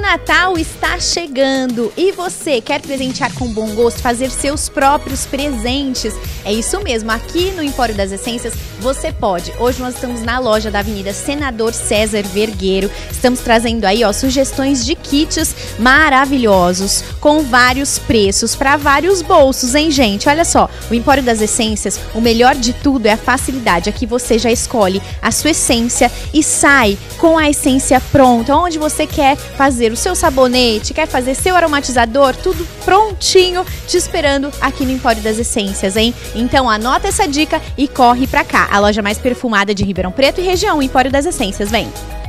Natal está chegando e você quer presentear com bom gosto, fazer seus próprios presentes? É isso mesmo, aqui no Empório das Essências você pode. Hoje nós estamos na loja da Avenida Senador César Vergueiro. Estamos trazendo aí, sugestões de kits maravilhosos com vários preços para vários bolsos, hein, gente? Olha só, o Empório das Essências, o melhor de tudo é a facilidade. Aqui você já escolhe a sua essência e sai com a essência pronta, onde você quer fazer o seu sabonete, quer fazer seu aromatizador, tudo prontinho, te esperando aqui no Empório das Essências, hein? Então anota essa dica e corre pra cá, a loja mais perfumada de Ribeirão Preto e região, Empório das Essências, vem!